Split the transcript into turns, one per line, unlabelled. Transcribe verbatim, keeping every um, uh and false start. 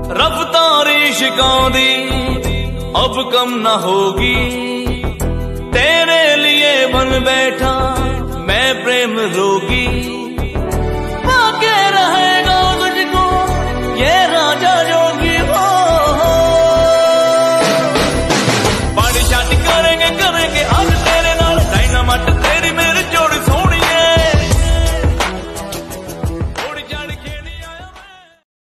रफ्तारी इश्कों दी अब कम न होगी, तेरे लिए बन बैठा मैं प्रेम रोगी।